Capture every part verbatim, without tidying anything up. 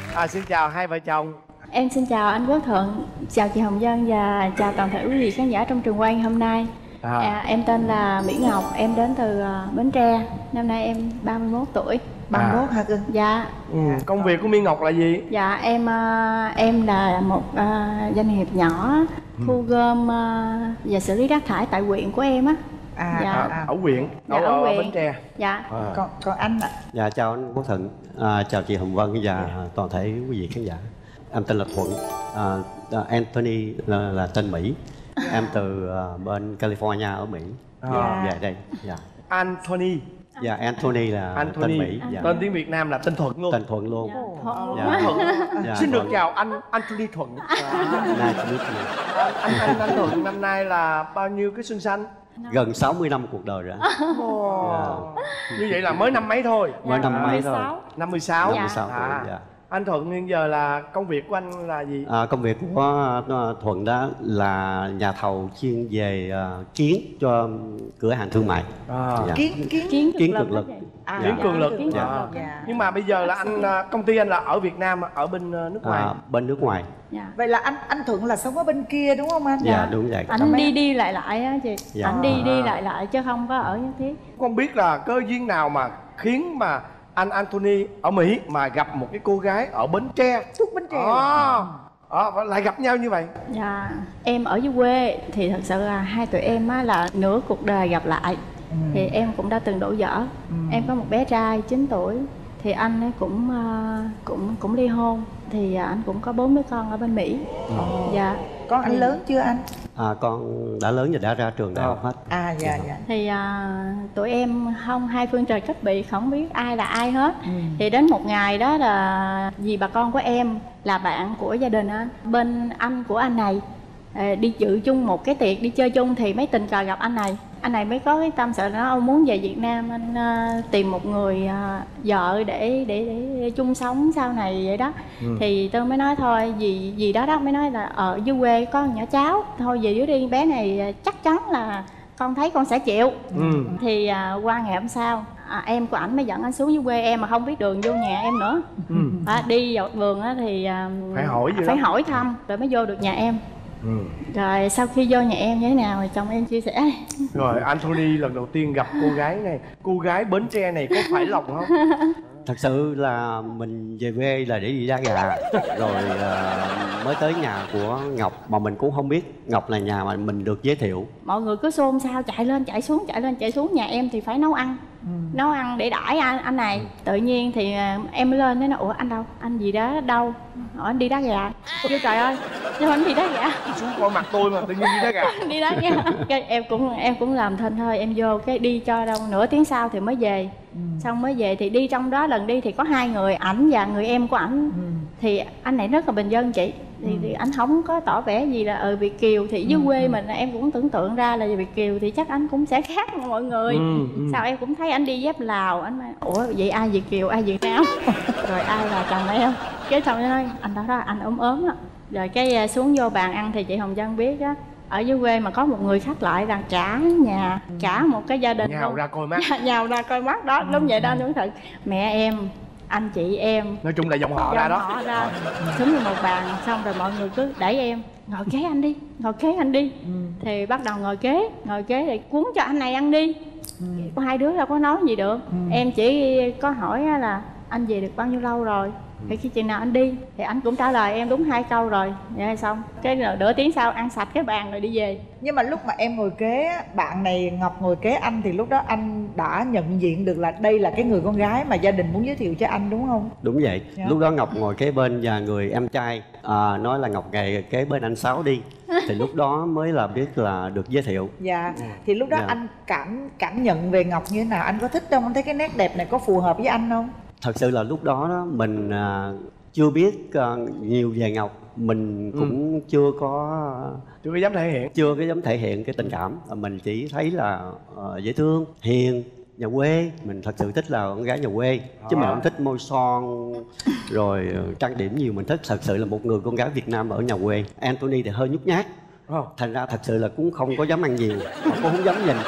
À, xin chào hai vợ chồng. Em xin chào anh Quốc Thuận, chào chị Hồng Vân và chào toàn thể quý vị khán giả trong trường quay hôm nay. À. À, em tên là Mỹ Ngọc, em đến từ uh, Bến Tre. Năm nay em ba mươi mốt tuổi. ba mươi mốt À. hả cưng? Dạ. Ừ, công việc của Mỹ Ngọc là gì? Dạ em uh, em là một uh, doanh nghiệp nhỏ thu gom uh, và xử lý rác thải tại huyện của em á. À, dạ. à, ở huyện, dạ, ở, ở, ở huyện. Bến Tre. Dạ. À. Còn còn anh ạ? Dạ chào anh Quốc Thuận, à, chào chị Hồng Vân và toàn thể quý vị khán giả. Em tên là Thuận, à, Anthony là, là tên Mỹ. Em từ uh, bên California ở Mỹ. À. Dạ đây. Dạ. Anthony. Dạ Anthony là Anthony. tên Mỹ. Dạ. Tên tiếng Việt Nam là tên Thuận luôn. Tên Thuận luôn. Dạ. Thuận. Dạ. Thuận. Dạ, Xin được Thuận. chào anh Anthony Thuận. Nice to meet you. Anh, anh, anh Thuận năm nay là bao nhiêu cái xuân xanh? Gần sáu mươi năm cuộc đời rồi. Ồ. Dạ. Như vậy là mới năm mấy thôi? Mới năm Dạ, mấy thôi. năm mươi sáu. Dạ. năm mươi sáu tuổi. À. Dạ. Anh Thuận hiện giờ là công việc của anh là gì? À, công việc của uh, Thuận đó là nhà thầu chuyên về uh, kiến cho cửa hàng thương mại. À. Dạ. Kiến kiến Kiến Kiến cực cực lực. lực. À, Kiến cường lực. Kiến Dạ. cực lực. Dạ. Nhưng mà bây giờ là anh công ty anh là ở Việt Nam, ở bên nước ngoài. À, bên nước ngoài. Dạ. Vậy là anh anh Thuận là sống ở bên kia đúng không anh? Dạ đúng vậy. Anh đi đi lại lại á chị. Dạ. Anh đi đi lại lại chứ không có ở nhất thiết. Không biết là cơ duyên nào mà khiến mà anh Anthony ở Mỹ mà gặp một cái cô gái ở Bến Tre. Tuốt Bến Tre. À, à, và lại gặp nhau như vậy. Dạ, em ở dưới quê thì thật sự là hai tụi em á là nửa cuộc đời gặp lại. Ừ. Thì em cũng đã từng đổ vỡ. Ừ. Em có một bé trai chín tuổi thì anh ấy cũng uh, cũng cũng ly hôn thì uh, anh cũng có bốn đứa con ở bên Mỹ. Ồ. Dạ. Con anh lớn chưa anh? À, con đã lớn và đã ra trường đại học hết. À dạ dạ. Thì uh, tụi em không hai phương trời cách biệt, không biết ai là ai hết. Ừ. Thì đến một ngày đó là vì bà con của em là bạn của gia đình á, bên anh của anh này ờ, đi dự chung một cái tiệc, đi chơi chung thì mới tình cờ gặp anh này. Anh này mới có cái tâm sự nó ông muốn về Việt Nam, anh uh, tìm một người uh, vợ để, để để chung sống sau này vậy đó. Ừ. Thì tôi mới nói thôi vì vì đó đó mới nói là ở dưới quê có nhỏ cháu thôi về dưới đi, bé này chắc chắn là con thấy con sẽ chịu. Ừ. Thì à, qua ngày hôm sau à, em của ảnh mới dẫn anh xuống dưới quê em mà không biết đường vô nhà em nữa. Ừ. À, đi dọc đường á thì à, phải hỏi gì phải đó. hỏi thăm rồi mới vô được nhà em. Ừ. Rồi sau khi vô nhà em như thế nào thì chồng em chia sẻ. Rồi Anthony lần đầu tiên gặp cô gái này, cô gái Bến Tre này có phải lòng không? Thật sự là mình về quê là để đi đá gà. Rồi uh, mới tới nhà của Ngọc mà mình cũng không biết Ngọc là nhà mà mình được giới thiệu. Mọi người cứ xôn xao chạy lên chạy xuống chạy lên chạy xuống, nhà em thì phải nấu ăn. Ừ. Nấu ăn để đãi anh, anh này. Ừ. Tự nhiên thì uh, em mới lên nói ủa anh đâu? Anh gì đó đâu? Hỏi anh đi đá gà. Kêu trời ơi, sao anh đi đá gà? Xuống coi mặt tôi mà tự nhiên đi đá gà. Đi đá gà. Cái em cũng em cũng làm thinh thôi, em vô cái đi cho đâu nửa tiếng sau thì mới về. Ừ. Xong mới về thì đi trong đó lần đi thì có hai người, ảnh và người em của ảnh. Ừ. Thì anh này rất là bình dân chị. Thì, ừ. thì anh không có tỏ vẻ gì là ở Việt kiều thì dưới ừ. quê mình em cũng tưởng tượng ra là Việt kiều thì chắc anh cũng sẽ khác mọi người. Ừ. Ừ. Sao em cũng thấy anh đi dép Lào, anh nói ủa vậy ai Việt kiều ai Việt Nam? Rồi ai là chồng em? Cái chồng nói anh đó đó anh ốm ốm đó. Rồi cái xuống vô bàn ăn thì chị Hồng Vân biết á, ở dưới quê mà có một người khách lại rằng trả nhà, ừ. trả một cái gia đình nhào luôn. ra coi mắt. Nhào ra coi mắt đó, đúng vậy đó anh Tuấn Thật. Mẹ em, anh chị em, nói chung là dòng họ dòng ra đó. Họ ra xuống vào một bàn, xong rồi mọi người cứ đẩy em ngồi kế anh đi, ngồi kế anh đi. Ừ. Thì bắt đầu ngồi kế, ngồi kế thì cuốn cho anh này ăn đi. Ừ. Hai đứa đâu có nói gì được. Ừ. Em chỉ có hỏi là anh về được bao nhiêu lâu rồi, thì khi chừng nào anh đi thì anh cũng trả lời em đúng hai câu rồi, vậy xong cái nửa tiếng sau ăn sạch cái bàn rồi đi về. Nhưng mà lúc mà em ngồi kế bạn này Ngọc ngồi kế anh thì lúc đó anh đã nhận diện được là đây là cái người con gái mà gia đình muốn giới thiệu cho anh đúng không? Đúng vậy. Yeah. Lúc đó Ngọc ngồi kế bên và người em trai à, nói là Ngọc ngày kế bên anh Sáu đi. Thì lúc đó mới là biết là được giới thiệu. Dạ. Thì lúc đó yeah. anh cảm cảm nhận về Ngọc như thế nào? Anh có thích không? Anh thấy cái nét đẹp này có phù hợp với anh không? Thật sự là lúc đó, đó mình à, chưa biết à, nhiều về Ngọc, mình cũng ừ. chưa có chưa có dám thể hiện chưa có dám thể hiện cái tình cảm. Mình chỉ thấy là uh, dễ thương, hiền, nhà quê. Mình thật sự thích là con gái nhà quê à. Chứ mình không thích môi son rồi trang điểm nhiều. Mình thích thật sự là một người con gái Việt Nam ở nhà quê. Anthony thì hơi nhút nhát, thành ra thật sự là cũng không có dám ăn nhiều, cũng không dám nhìn.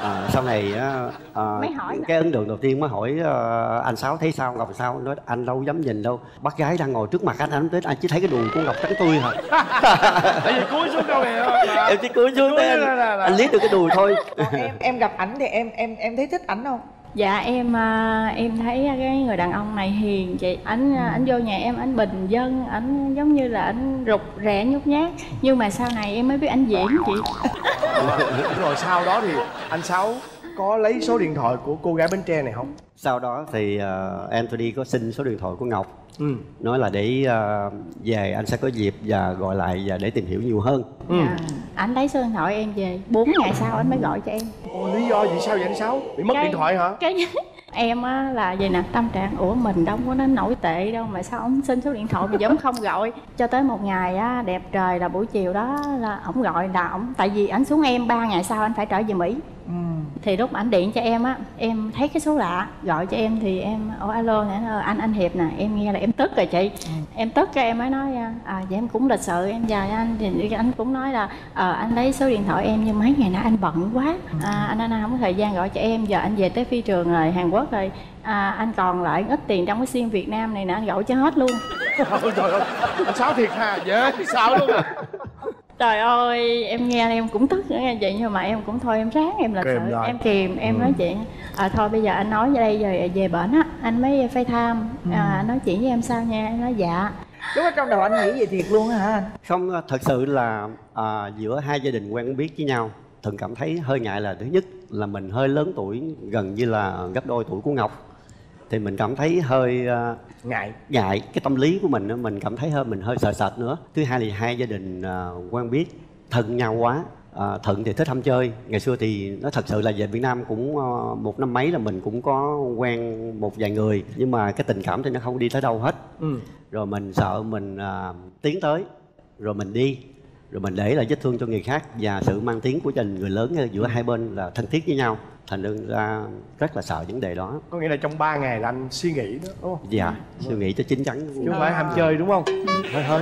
À, sau này á, à, Mới hỏi cái ấn tượng đầu tiên mới hỏi uh, anh Sáu thấy sao, Ngọc sao, nói anh đâu dám nhìn đâu, bác gái đang ngồi trước mặt anh, anh tới anh chỉ thấy cái đùi của Ngọc trắng tươi hả? Tại vì cúi xuống đâu nè. Em chỉ cúi xuống đấy, anh, anh liếc được cái đùi thôi. Còn em em gặp ảnh thì em em em thấy thích ảnh không? Dạ em à, em thấy cái người đàn ông này hiền chị. Ảnh ảnh vô nhà em ảnh bình dân, ảnh giống như là ảnh rụt rè nhút nhát. Nhưng mà sau này em mới biết ảnh diễn chị. Rồi sau đó thì anh Sáu có lấy số điện thoại của cô gái Bến Tre này không? Sau đó thì uh, Anthony có xin số điện thoại của Ngọc. Ừ. Nói là để uh, về anh sẽ có dịp và gọi lại và để tìm hiểu nhiều hơn. Ừ. Dạ. Ảnh lấy số điện thoại em về, bốn ngày sau ảnh mới gọi cho em. Ồ, lý do gì sao vậy anh Sáu? Bị mất Cái- điện thoại hả? Cái em á là vậy nè, tâm trạng ủa mình đâu có đến nổi tệ đâu mà sao ổng xin số điện thoại mà vẫn không gọi. Cho tới một ngày á đẹp trời là buổi chiều đó là ổng gọi, là ổng tại vì ảnh xuống em ba ngày sau anh phải trở về Mỹ. Ừ. Thì lúc ảnh điện cho em á, em thấy cái số lạ gọi cho em thì em ồ alo nè, anh anh Hiệp nè, em nghe là em tức rồi chị. Ừ. Em tức cái em mới nói à vậy em cũng lịch sự em chào anh, thì anh cũng nói là ờ anh lấy số điện thoại em nhưng mấy ngày nay anh bận quá, à, anh anh không có thời gian gọi cho em, giờ anh về tới phi trường rồi Hàn Quốc rồi, à, anh còn lại ít tiền trong cái sim Việt Nam này nè, anh gọi cho hết luôn. Ôi trời ơi, anh Sáu thiệt hà, dễ sao luôn à. Trời ơi, em nghe em cũng tức nữa nghe chị, nhưng mà em cũng thôi em ráng em lịch Kìm sự, lại. em kìm, em Ừ. nói chuyện. À thôi bây giờ anh nói về đây rồi về bển á, anh mới FaceTime, à, nói chuyện với em sao nha, em nói dạ. Lúc đó trong đầu anh nghĩ vậy thiệt luôn hả anh? Không, thật sự là à, giữa hai gia đình quen biết với nhau, Thuận cảm thấy hơi ngại là thứ nhất là mình hơi lớn tuổi, gần như là gấp đôi tuổi của Ngọc. Thì mình cảm thấy hơi uh, Ngại. ngại cái tâm lý của mình, mình cảm thấy hơi mình hơi sợ sệt nữa. Thứ hai là hai gia đình uh, quen biết thân nhau quá. uh, Thuận thì thích ham chơi, ngày xưa thì nó thật sự là về Việt Nam cũng uh, một năm mấy là mình cũng có quen một vài người, nhưng mà cái tình cảm thì nó không đi tới đâu hết. Ừ. Rồi mình sợ mình uh, tiến tới rồi mình đi, rồi mình để lại vết thương cho người khác, và sự mang tiếng của gia đình người lớn giữa hai bên là thân thiết với nhau, thành ra rất là sợ vấn đề đó. Có nghĩa là trong ba ngày là anh suy nghĩ đó, đúng không? Dạ, suy nghĩ cho chín chắn. Chứ không phải ham chơi đúng không? Hơi hơi.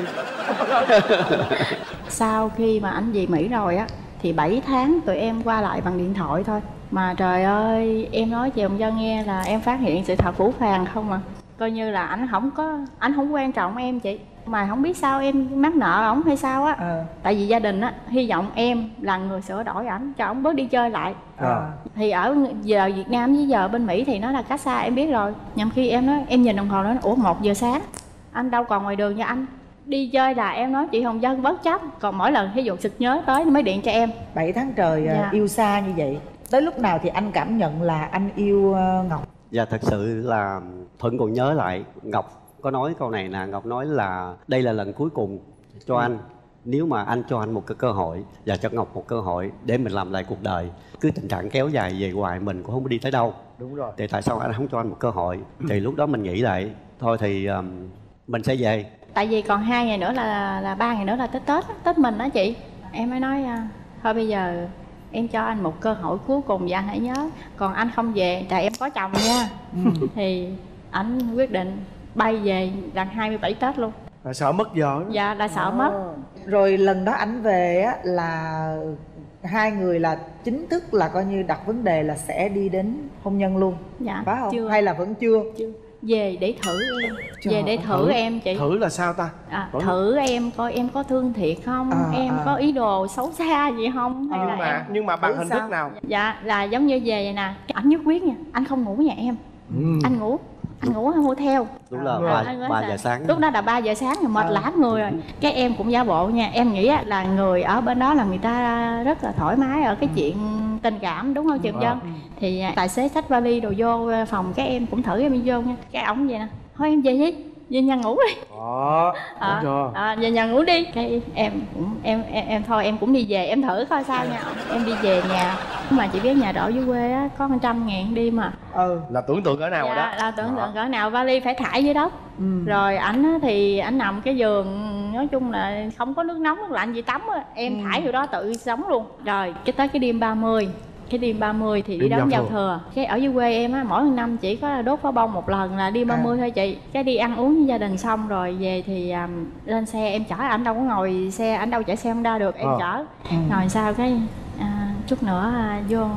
Sau khi mà anh về Mỹ rồi á, thì bảy tháng tụi em qua lại bằng điện thoại thôi. Mà trời ơi, em nói chị Hồng Vân nghe là em phát hiện sự thật phũ phàng không à. Coi như là anh không có, anh không quan trọng em chị. Mà không biết sao em mắc nợ ổng hay sao á. Ờ. Tại vì gia đình á, hy vọng em là người sửa đổi ảnh cho ổng bớt đi chơi lại. À. Thì ở giờ Việt Nam với giờ bên Mỹ thì nó là cách xa em biết rồi. Nhằm khi em nói, em nhìn đồng hồ nói ủa một giờ sáng, anh đâu còn ngoài đường cho anh đi chơi, là em nói chị Hồng Vân bất chấp. Còn mỗi lần ví dụ sực nhớ tới mới điện cho em. Bảy tháng trời Dạ. yêu xa như vậy, tới lúc nào thì anh cảm nhận là anh yêu ờ, Ngọc? Dạ, thật sự là Thuận còn nhớ lại Ngọc có nói câu này nè. Ngọc nói là đây là lần cuối cùng cho anh, nếu mà anh cho anh một cái cơ hội và cho Ngọc một cơ hội để mình làm lại cuộc đời. Cứ tình trạng kéo dài về hoài mình cũng không đi tới đâu. Đúng rồi. Thì tại sao anh không cho anh một cơ hội? Thì lúc đó mình nghĩ lại thôi thì um, mình sẽ về. Tại vì còn hai ngày nữa là là ba ngày nữa là Tết Tết á, Tết mình đó chị. Em mới nói à, thôi bây giờ em cho anh một cơ hội cuối cùng và anh hãy nhớ, còn anh không về tại em có chồng nha. Thì anh quyết định bay về gần hai mươi bảy Tết luôn. Là sợ mất giờ đó. Dạ là sợ mất. Rồi lần đó anh về á là hai người là chính thức là coi như đặt vấn đề là sẽ đi đến hôn nhân luôn, Dạ phải không? chưa. Hay là vẫn chưa? Chưa. Về để thử em. Trời Về để ơi, thử, thử- em chị. Thử là sao ta? À, Vẫn- thử em coi em có thương thiệt không, À, em à. có ý đồ xấu xa gì không, hay À. là Nhưng mà em... nhưng mà bằng Thử hình sao? thức nào? Dạ là giống như về vậy nè, ảnh nhất quyết nha, anh không ngủ nhà em. Ừ. Anh ngủ anh ngủ ở hotel. Đúng là À, ba, anh nói ba sao? giờ sáng. Lúc đó là ba giờ sáng rồi, mệt À. lả người rồi. Cái em cũng giả bộ nha, em nghĩ á, là người ở bên đó là người ta rất là thoải mái ở cái chuyện tình cảm, đúng không chị Hồng À. Vân? Thì à, tài xế xách vali đồ vô phòng, cái em cũng thử em đi vô nha. Cái ổng vậy nè, thôi em về đi, về nhà ngủ đi. Đó, đúng À, chưa? à, về nhà ngủ đi. Cái em cũng em, em em thôi em cũng đi về, em thử coi sao nha. Em đi về nhà, mà chị biết nhà ở dưới quê á có một trăm ngàn đi mà. Ừ. Là tưởng tượng cỡ nào rồi đó. Dạ, là tưởng Đó. tượng cỡ nào, vali phải thải dưới đất. Ừ. Rồi ảnh á thì ảnh nằm cái giường, nói chung là không có nước nóng nước lạnh gì tắm á, em Ừ. thải vô đó tự sống luôn. Rồi cái tới cái đêm ba mươi, cái đêm ba mươi thì đi Đêm đón giao giao thừa. thừa. Cái ở dưới quê em á, mỗi năm chỉ có đốt pháo bông một lần là đêm ba mươi À. thôi chị. Cái đi ăn uống với gia đình xong rồi về thì um, lên xe em chở, ảnh đâu có ngồi xe, ảnh đâu chạy xe Honda được, em Ờ. chở. Ừ. Rồi sau cái à, chút nữa à, vô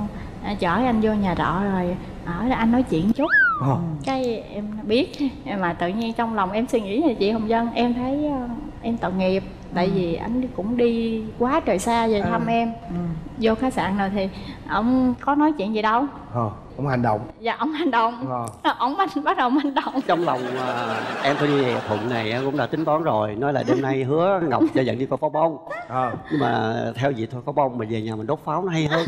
à, chở anh vô nhà trọ rồi ở đó anh nói chuyện chút. Ờ. Cái em biết mà tự nhiên trong lòng em suy nghĩ là chị Hồng Vân, em thấy uh, em tội nghiệp. Tại vì anh cũng đi quá trời xa về thăm Ừ. em. Ừ. Vô khách sạn rồi thì ông có nói chuyện gì đâu. Ờ, ông hành động. Dạ ông hành động. Ờ. Ông bắt bắt đầu hành động. Trong lòng uh, Anthony Thuận này em cũng đã tính toán rồi, nói là đêm nay hứa Ngọc cho dẫn đi coi pháo bông. Ờ. Nhưng mà theo vậy thôi, pháo bông mà về nhà mình đốt pháo nó hay hơn.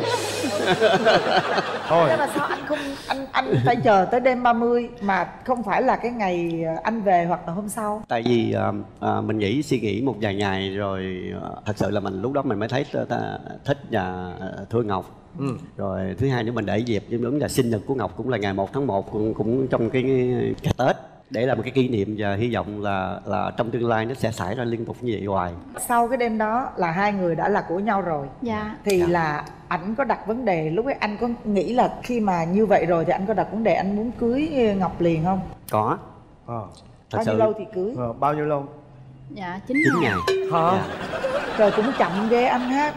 Thôi. Thế mà sao anh không anh anh phải chờ tới đêm ba mươi mà không phải là cái ngày anh về hoặc là hôm sau? Tại vì uh, uh, mình nghĩ suy nghĩ một vài ngày rồi uh, thật sự là mình lúc đó mình mới thấy uh, thích và uh, thương Ngọc. Ừ. Rồi thứ hai nữa mình để dịp giống giống là sinh nhật của Ngọc cũng là ngày một tháng một, cũng, cũng trong cái cái Tết, để là một cái kỷ niệm và hy vọng là là trong tương lai nó sẽ xảy ra liên tục như vậy hoài. Sau cái đêm đó là hai người đã là của nhau rồi. Dạ. Thì Dạ. là ảnh có đặt vấn đề, lúc ấy anh có nghĩ là khi mà như vậy rồi thì anh có đặt vấn đề anh muốn cưới Ngọc liền không? Có. Ờ. Thật Bao sự nhiêu lâu thì cưới? Ờ, bao nhiêu lâu? Dạ chín chín ngày. ngày. Hả? Dạ. Trời cũng chậm ghê anh ha.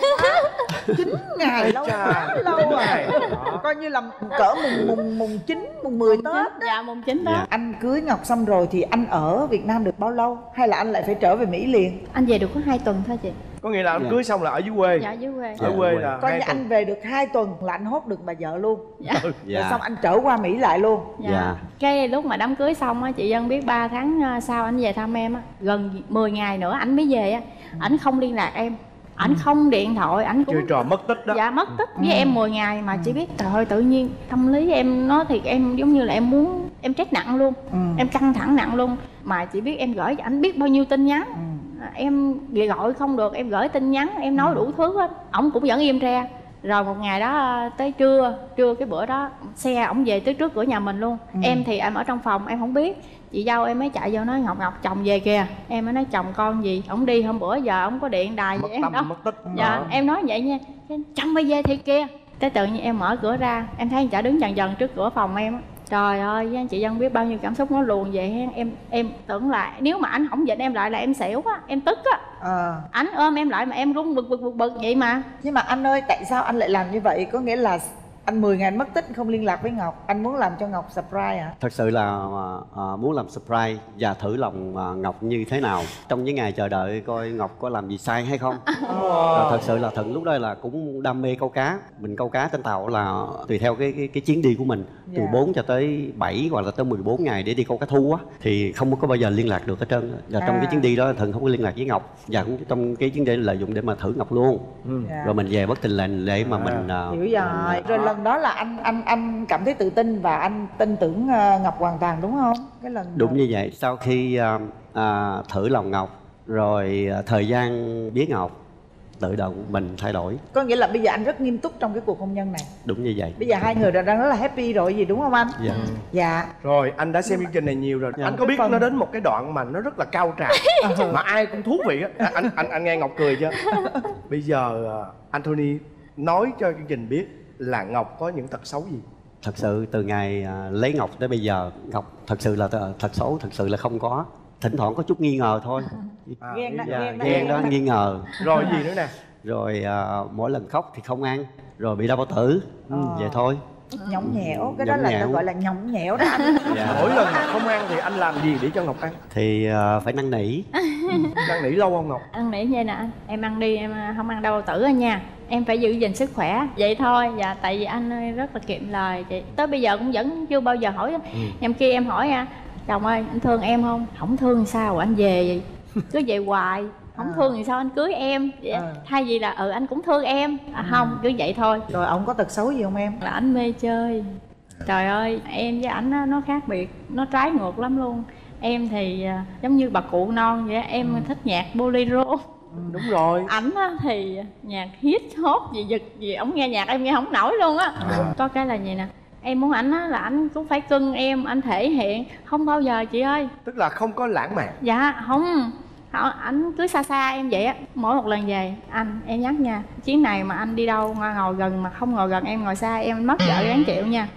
Chín ngày lâu Chà, quá lâu chín à. ngày. Đó. Coi như là cỡ mùng mùng mùng chín mùng mười Tết. Dạ mùng chín đó. Dạ. Anh cưới Ngọc xong rồi thì anh ở Việt Nam được bao lâu? Hay là anh lại phải trở về Mỹ liền? Anh về được có hai tuần thôi chị. Có nghĩa là anh Dạ. cưới xong là ở dưới quê. Dạ dưới quê. Ở Dạ, quê quê. là Coi hai như tuần. anh về được hai tuần là anh hốt được bà vợ luôn. Dạ. Rồi Dạ. xong anh trở qua Mỹ lại luôn. Dạ. Dạ. Cái lúc mà đám cưới xong á, chị Vân biết ba tháng sau anh về thăm em á, gần mười ngày nữa anh mới về á, ảnh không liên lạc em, ảnh không điện thoại, ảnh cũng Chơi trò mất tích đó. dạ mất tích với Ừ. em mười ngày mà chỉ biết trời ơi tự nhiên tâm lý em nó thì em giống như là em muốn em stress nặng luôn, Ừ. em căng thẳng nặng luôn, mà chỉ biết em gửi cho ảnh biết bao nhiêu tin nhắn. Ừ. À, em gọi không được em gửi tin nhắn, em nói đủ thứ hết, ổng cũng vẫn im re. Rồi một ngày đó tới trưa trưa cái bữa đó xe ổng về tới trước cửa nhà mình luôn. Ừ. Em thì em ở trong phòng em không biết, chị dâu em mới chạy vô nói Ngọc Ngọc chồng về kìa. Em mới nói chồng con gì, ổng đi hôm bữa giờ ổng có điện đài Mất gì em tâm đâu. mất tích. Dạ Đó. em nói vậy nha, chồng bây về thiệt kia. Tới tự nhiên em mở cửa ra em thấy anh chả đứng dần dần trước cửa phòng em á. Trời ơi với anh chị Vân biết bao nhiêu cảm xúc nó luồn về ha. em em tưởng là nếu mà anh không dịnh em lại là em xỉu á, em tức á. Ờ. Ảnh ôm em lại mà em run bực bực bực bực vậy mà. Nhưng mà anh ơi, tại sao anh lại làm như vậy? Có nghĩa là anh mười ngày mất tích không liên lạc với Ngọc, anh muốn làm cho Ngọc surprise hả? Thật sự là à, muốn làm surprise và thử lòng à, Ngọc như thế nào trong những ngày chờ đợi coi Ngọc có làm gì sai hay không. Rồi thật sự là Thuận lúc đó là cũng đam mê câu cá, mình câu cá trên tàu là tùy theo cái cái, cái chuyến đi của mình từ Dạ. bốn cho tới bảy hoặc là tới mười bốn ngày để đi câu cá thu á, thì không có bao giờ liên lạc được hết trơn. Và trong À. cái chuyến đi đó Thuận không có liên lạc với Ngọc, và cũng trong cái chuyến đi lợi dụng để mà thử Ngọc luôn. Ừ. Dạ. Rồi mình về bất tình lệnh để mà mình à, Hiểu mình, rồi. à, Rồi lần đó là anh anh anh cảm thấy tự tin và anh tin tưởng ờ, Ngọc hoàn toàn đúng không? Cái lần Đúng như vậy. Sau khi à, à, thử lòng Ngọc rồi à, thời gian biết Ngọc tự động mình thay đổi. Có nghĩa là bây giờ anh rất nghiêm túc trong cái cuộc hôn nhân này. Đúng như vậy. Bây giờ hai người đã đang rất là happy rồi gì đúng không anh? Dạ. Dạ. Rồi anh đã xem chương trình này nhiều rồi. Dạ. Anh có biết Phần- nó đến một cái đoạn mà nó rất là cao trào mà ai cũng thú vị á. À, anh anh anh nghe Ngọc cười chưa? Bây giờ à, Anthony nói cho chương trình biết là Ngọc có những tật xấu gì? Thật sự từ ngày à, lấy Ngọc tới bây giờ, Ngọc thật sự là th- thật xấu thật sự là không có. Thỉnh thoảng có chút nghi ngờ thôi. À, Ghen đó, Dạ, ghen đó. ghen đó, nghi ngờ. Rồi gì nữa nè? Rồi à, mỗi lần khóc thì không ăn, rồi bị đau bao tử. Ừ, Ờ. vậy thôi. Nhõng nhẽo, cái đó Nhõng là nhẽo. nó gọi là nhõng nhẽo đó anh. Dạ. Mỗi lần không ăn thì anh làm gì để cho Ngọc ăn? Thì à, phải năn nỉ. Đang nỉ lâu không Ngọc? Ăn nỉ vậy nè anh, em ăn đi em không ăn đau bao tử anh nha, em phải giữ gìn sức khỏe vậy thôi. Dạ tại vì anh ơi rất là kiệm lời chị, tới bây giờ cũng vẫn chưa bao giờ hỏi. Ừ. Em kia em hỏi à, chồng ơi anh thương em không? Không thương sao anh về vậy? Cứ về hoài, không À. thương thì sao anh cưới em? Vậy, À. thay vì là ừ anh cũng thương em à, không cứ vậy thôi. Rồi ông có tật xấu gì không em? Là anh mê chơi. Trời ơi em với ảnh á, nó khác biệt, nó trái ngược lắm luôn. Em thì à, giống như bà cụ non vậy á, em Ừ. thích nhạc bolero. Đúng rồi. Ảnh á thì nhạc hit hot gì giật gì ổng nghe nhạc em nghe không nổi luôn á. À. Có cái là gì nè, em muốn ảnh á là ảnh cũng phải cưng em, anh thể hiện không bao giờ chị ơi. Tức là không có lãng mạn. Dạ không, Họ- ảnh cứ xa xa em vậy á, mỗi một lần về anh em nhắc nha, chuyến này mà anh đi đâu ngồi ngồi gần mà không ngồi gần em, ngồi xa em mất vợ đáng chịu nha.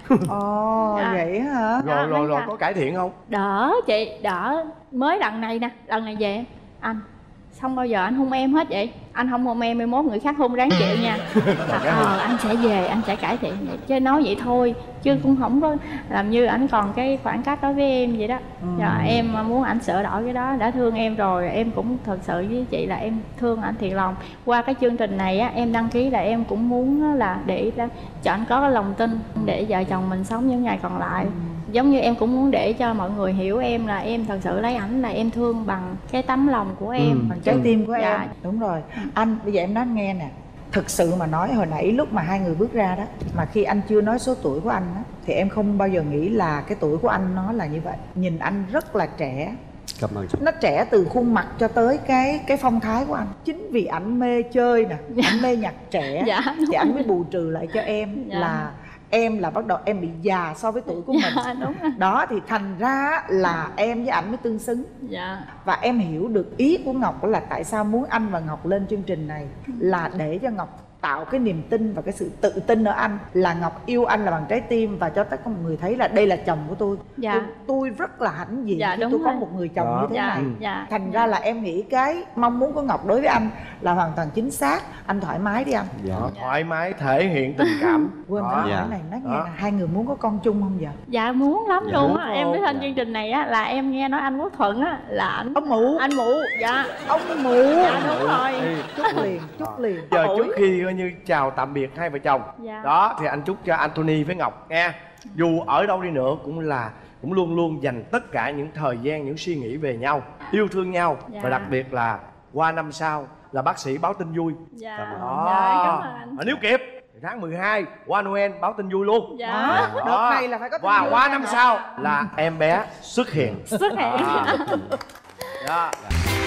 Ồ, Dạ. vậy hả? Rồi Đó, rồi mấy rồi lần. có cải thiện không? Đỡ chị, đỡ. Mới lần này nè, lần này về anh xong bao giờ anh hôn em hết vậy? Anh không hôn em, mai mốt người khác hôn ráng chịu nha. Ờ, anh sẽ về, anh sẽ cải thiện vậy. Chứ nói vậy thôi, chứ cũng không có làm như ảnh còn cái khoảng cách đối với em vậy đó. Ừ. Giờ em muốn ảnh sửa đổi cái đó, đã thương em rồi, em cũng thật sự với chị là em thương ảnh thiệt lòng. Qua cái chương trình này á, em đăng ký là em cũng muốn là để cho ảnh có cái lòng tin để vợ chồng mình sống những ngày còn lại. Giống như em cũng muốn để cho mọi người hiểu em là em thật sự lấy ảnh là em thương bằng cái tấm lòng của em. Ừ. Bằng trái tim của Dạ. em. Đúng rồi. Anh bây giờ em nói anh nghe nè. Thực sự mà nói hồi nãy lúc mà hai người bước ra đó, mà khi anh chưa nói số tuổi của anh á, thì em không bao giờ nghĩ là cái tuổi của anh nó là như vậy. Nhìn anh rất là trẻ. Cảm ơn chị. Nó trẻ từ khuôn mặt cho tới cái cái phong thái của anh. Chính vì ảnh mê chơi nè, Dạ. ảnh mê nhạc trẻ, Dạ, thì anh mới bù trừ lại cho em. Dạ. Là em là bắt đầu em bị già so với tuổi của mình. Dạ, đúng rồi. Đó thì thành ra là em với ảnh mới tương xứng. Dạ. Và em hiểu được ý của Ngọc là tại sao muốn anh và Ngọc lên chương trình này, là để cho Ngọc tạo cái niềm tin và cái sự tự tin ở anh, là Ngọc yêu anh là bằng trái tim, và cho tất cả mọi người thấy là đây là chồng của tôi. Dạ. tôi, tôi rất là hãnh diện Dạ, khi đúng tôi có rồi. một người chồng Đó. như thế Dạ. này. Dạ. Thành ra là em nghĩ cái mong muốn của Ngọc đối với anh là hoàn toàn chính xác. Anh thoải mái đi anh. Dạ. Đó, thoải mái thể hiện tình cảm. Quên Đó. phải hỏi Dạ. này, nói nghe Đó. nè, hai người muốn có con chung không vậy? Dạ muốn lắm Dạ, luôn muốn á. không? Em mới lên Dạ. chương trình này á là em nghe nói anh Quốc Thuận á là ảnh Ông mụ. anh mụ. Dạ. Ông mụ. Dạ đúng rồi. Ê, Chúc liền, chúc liền. Giờ Ủi. trước khi coi như chào tạm biệt hai vợ chồng, Dạ. đó thì anh chúc cho Anthony với Ngọc nghe, dù ở đâu đi nữa cũng là cũng luôn luôn dành tất cả những thời gian, những suy nghĩ về nhau, yêu thương nhau. Dạ. Và đặc biệt là qua năm sau là bác sĩ báo tin vui. Dạ. Cảm ơn. Đó. Dạ, cảm ơn anh. Và nếu kịp thì tháng mười hai qua Noel báo tin vui luôn. Dạ. Đó, đợt này là phải có tin Và vui qua nha năm Ngọc. sau là em bé xuất hiện. Xuất hiện. Đó.